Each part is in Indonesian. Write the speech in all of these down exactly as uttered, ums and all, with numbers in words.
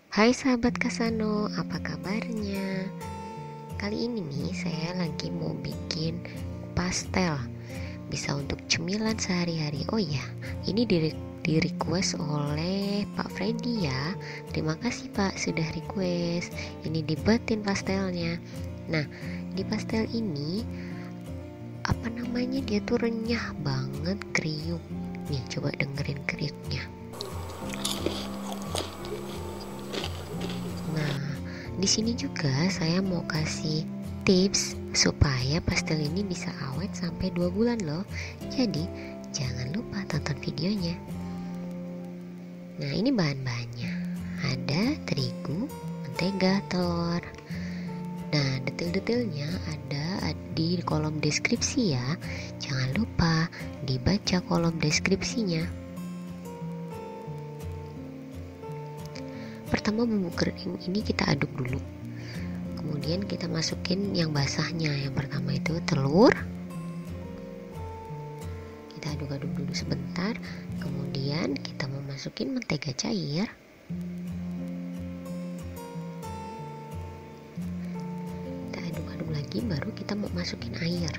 Hai sahabat Kasano, apa kabarnya? Kali ini nih saya lagi mau bikin pastel. Bisa untuk cemilan sehari-hari. Oh iya, ini di, di request oleh Pak Freddy ya. Terima kasih Pak sudah request. Ini dibuatin pastelnya. Nah, di pastel ini apa namanya, dia tuh renyah banget, kriuk. Nih, coba dengerin kriuknya. Di sini juga saya mau kasih tips supaya pastel ini bisa awet sampai dua bulan loh. Jadi jangan lupa tonton videonya. Nah, ini bahan-bahannya. Ada terigu, mentega, telur. Nah, detail-detailnya ada di kolom deskripsi ya. Jangan lupa dibaca kolom deskripsinya. Pertama, bumbu kering ini kita aduk dulu, kemudian kita masukin yang basahnya. Yang pertama itu telur, kita aduk-aduk dulu sebentar, kemudian kita mau masukin mentega cair, kita aduk-aduk lagi, baru kita mau masukin air.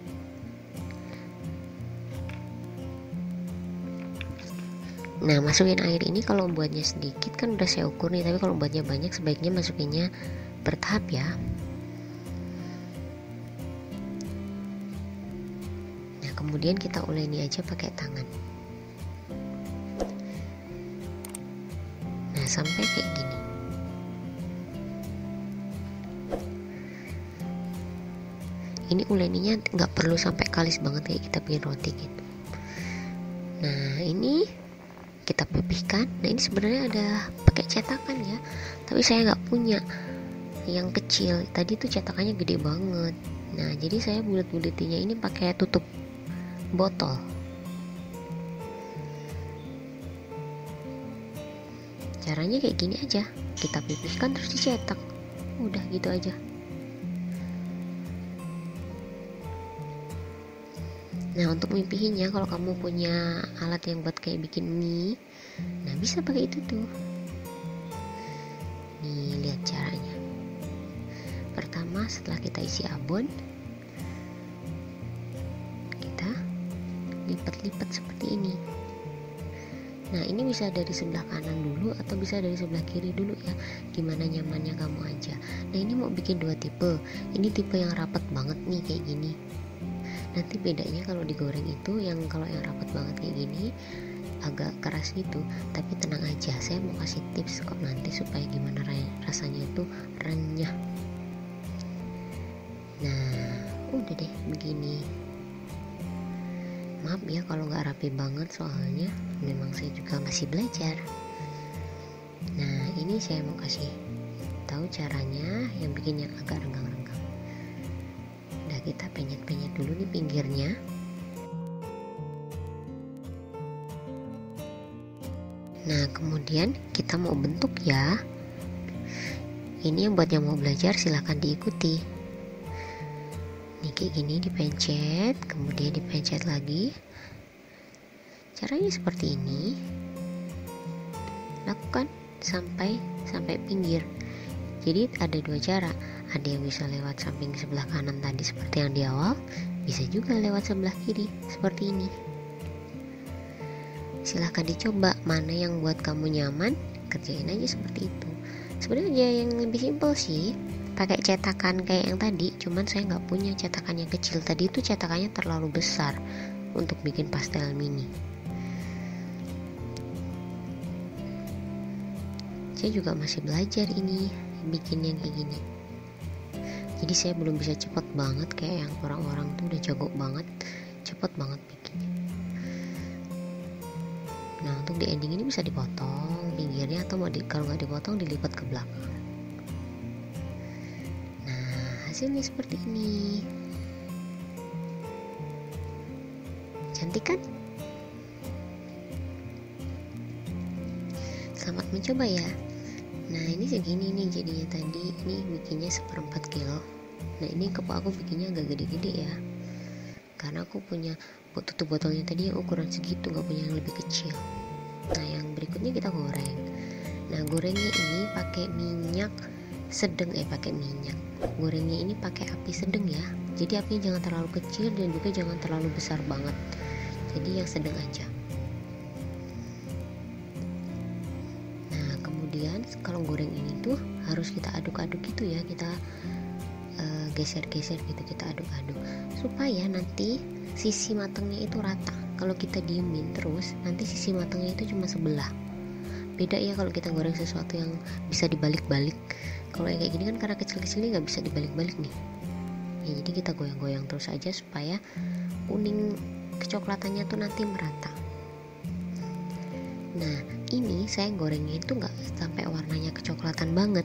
Nah, masukin air ini kalau buatnya sedikit kan udah saya ukur nih, tapi kalau buatnya banyak sebaiknya masukinnya bertahap ya. Nah, kemudian kita uleni aja pakai tangan. Nah, sampai kayak gini. Ini uleninya nggak perlu sampai kalis banget kayak kita bikin roti gitu. Nah, ini kita pipihkan. Nah, ini sebenarnya ada pakai cetakan ya, tapi saya nggak punya yang kecil. Tadi tuh cetakannya gede banget. Nah, jadi saya bulet-buletinya ini pakai tutup botol. Caranya kayak gini aja, kita pipihkan terus dicetak. Udah gitu aja. Nah, untuk mipihinnya kalau kamu punya alat yang buat kayak bikin mie, nah bisa pakai itu tuh. Nih, lihat caranya. Pertama, setelah kita isi abon, kita lipat-lipat seperti ini. Nah, ini bisa dari sebelah kanan dulu atau bisa dari sebelah kiri dulu ya, gimana nyamannya kamu aja. Nah, ini mau bikin dua tipe. Ini tipe yang rapat banget nih kayak gini. Nanti bedanya kalau digoreng itu yang kalau yang rapat banget kayak gini agak keras gitu, tapi tenang aja, saya mau kasih tips kok nanti supaya gimana rasanya itu renyah. Nah, udah deh begini. Maaf ya kalau nggak rapi banget, soalnya memang saya juga masih belajar. Nah, ini saya mau kasih tahu caranya yang bikin yang agak renggang-renggang. Udah, kita penyet-penyet dulu nih pinggirnya. Nah, kemudian kita mau bentuk ya. Ini yang buat yang mau belajar silahkan diikuti. Nih kayak gini, dipencet, kemudian dipencet lagi. Caranya seperti ini. Lakukan sampai sampai pinggir. Jadi ada dua cara. Ada yang bisa lewat samping sebelah kanan tadi seperti yang di awal, bisa juga lewat sebelah kiri seperti ini. Silahkan dicoba mana yang buat kamu nyaman, kerjain aja seperti itu. Sebenarnya yang lebih simpel sih pakai cetakan kayak yang tadi, cuman saya nggak punya cetakan yang kecil. Tadi itu cetakannya terlalu besar untuk bikin pastel mini. Saya juga masih belajar ini bikin yang kayak gini. Jadi saya belum bisa cepat banget kayak yang orang-orang tuh udah jago banget, cepat banget bikinnya. Nah, untuk di ending ini bisa dipotong pinggirnya, atau mau di, kalau nggak dipotong dilipat ke belakang. Nah, hasilnya seperti ini. Cantik kan? Selamat mencoba ya. Nah, ini segini nih jadinya tadi. Ini bikinnya seperempat kilo. Nah, ini kepala aku bikinnya agak gede-gede ya, karena aku punya tutup botolnya tadi yang ukuran segitu, gak punya yang lebih kecil. Nah, yang berikutnya kita goreng. Nah, gorengnya ini pakai minyak sedang, eh pakai minyak. Gorengnya ini pakai api sedang ya. Jadi apinya jangan terlalu kecil dan juga jangan terlalu besar banget. Jadi yang sedang aja. Nah, kemudian kalau goreng ini tuh harus kita aduk-aduk gitu ya. Kita uh, geser-geser gitu, kita aduk-aduk supaya nanti sisi matangnya itu rata. Kalau kita diemin terus, nanti sisi matangnya itu cuma sebelah. Beda ya kalau kita goreng sesuatu yang bisa dibalik-balik. Kalau yang kayak gini kan karena kecil-kecilnya nggak bisa dibalik-balik nih ya, jadi kita goyang-goyang terus aja supaya kuning kecoklatannya tuh nanti merata. Nah ini saya gorengnya itu nggak sampai warnanya kecoklatan banget,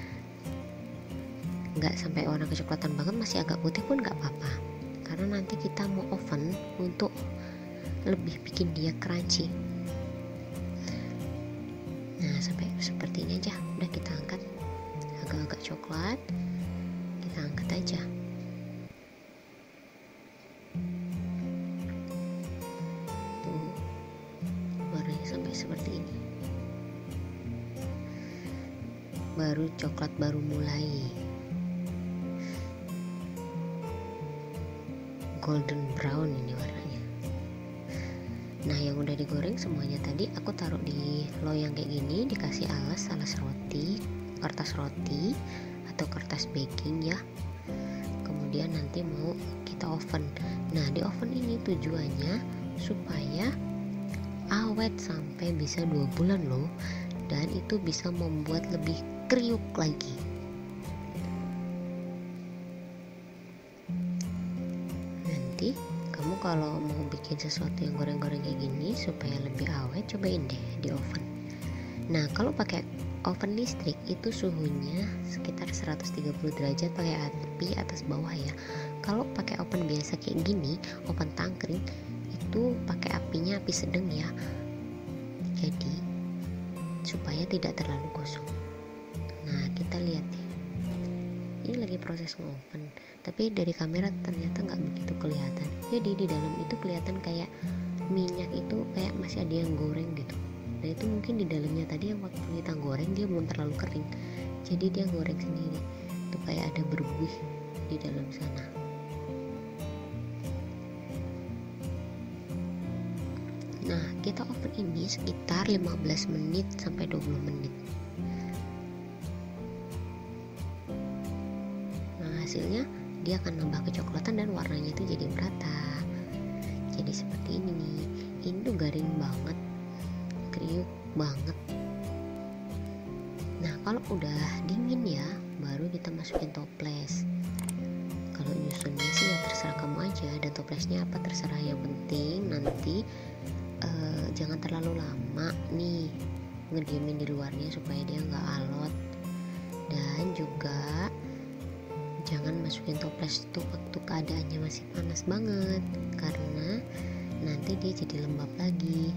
nggak sampai warna kecoklatan banget, masih agak putih pun nggak apa-apa, karena nanti kita mau oven untuk lebih bikin dia crunchy. Nah sampai seperti ini aja, udah kita angkat. Agak-agak coklat, kita angkat aja. Tuh warnanya sampai seperti ini, baru coklat baru mulai golden brown ini warnanya. Nah yang udah digoreng semuanya tadi aku taruh di loyang kayak gini, dikasih alas alas roti, kertas roti atau kertas baking ya. Kemudian nanti mau kita oven. Nah di oven ini tujuannya supaya awet sampai bisa dua bulan loh, dan itu bisa membuat lebih kriuk lagi. Nanti kamu kalau mau bikin sesuatu yang goreng-goreng kayak gini supaya lebih awet, cobain deh di oven. Nah kalau pakai oven listrik itu suhunya sekitar seratus tiga puluh derajat, pakai api atas bawah ya. Kalau pakai oven biasa kayak gini, oven tangkring, itu pakai apinya api sedang ya, jadi supaya tidak terlalu gosong. Nah kita lihat deh, ini lagi proses ngoven, tapi dari kamera ternyata nggak begitu kelihatan. Jadi di dalam itu kelihatan kayak minyak itu kayak masih ada yang goreng gitu. Nah itu mungkin di dalamnya tadi yang waktu kita goreng dia belum terlalu kering, jadi dia goreng sendiri. Itu kayak ada berbuih di dalam sana. Nah kita oven ini sekitar lima belas menit sampai dua puluh menit. Nah hasilnya dia akan nambah kecoklatan dan warnanya itu jadi merata. Jadi seperti ini nih. Ini tuh garing banget, kriuk banget. Nah kalau udah dingin ya, baru kita masukin toples. Kalau nyusunnya sih ya terserah kamu aja, dan toplesnya apa terserah, yang penting nanti uh, jangan terlalu lama nih ngediemin di luarnya supaya dia nggak alot. Dan juga jangan masukin toples itu waktu keadaannya masih panas banget, karena nanti dia jadi lembab lagi.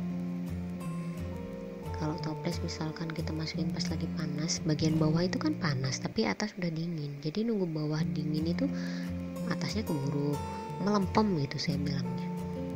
Kalau toples misalkan kita masukin pas lagi panas, bagian bawah itu kan panas tapi atas udah dingin, jadi nunggu bawah dingin itu atasnya keburu melempem gitu saya bilangnya.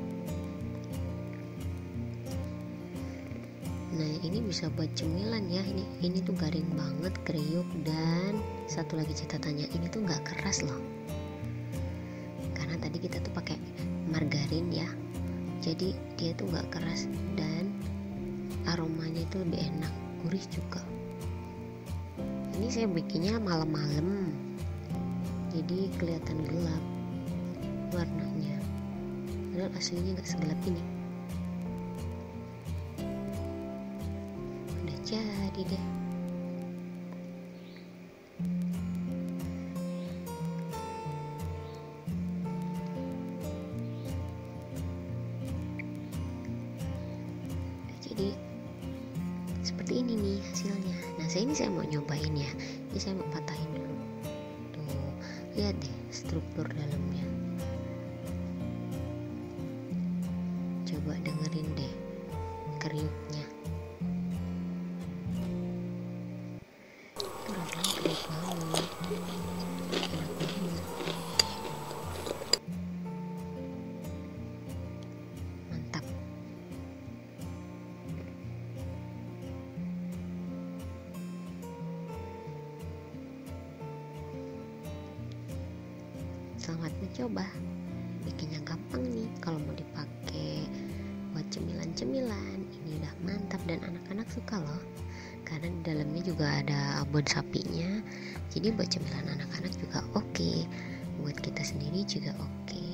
Nah ini bisa buat cemilan ya. Ini ini tuh garing banget, kriuk, dan satu lagi catatannya, ini tuh nggak keras loh, karena tadi kita tuh pakai margarin ya, jadi dia tuh nggak keras dan aromanya itu lebih enak, gurih juga. Ini saya bikinnya malam-malam, jadi kelihatan gelap warnanya, padahal aslinya nggak segelap ini. Udah jadi deh. Jadi seperti ini nih hasilnya. Nah saya ini saya mau nyobain ya, ini saya mau patahin dulu. Tuh lihat deh struktur dalamnya, coba dengerin deh kriuknya. Itu rasanya kriuk banget, enak banget, mantap. Selamat mencoba. Bikinnya gampang nih. Kalau mau dipakai buat cemilan-cemilan, ini udah mantap dan anak-anak suka loh. Karena di dalamnya juga ada abon sapinya. Jadi buat cemilan anak-anak juga oke. Buat kita sendiri juga oke.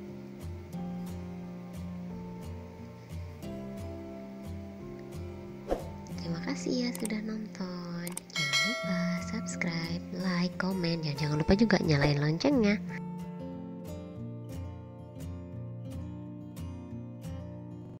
Terima kasih ya sudah nonton. Jangan lupa subscribe, like, komen, dan jangan lupa juga nyalain loncengnya.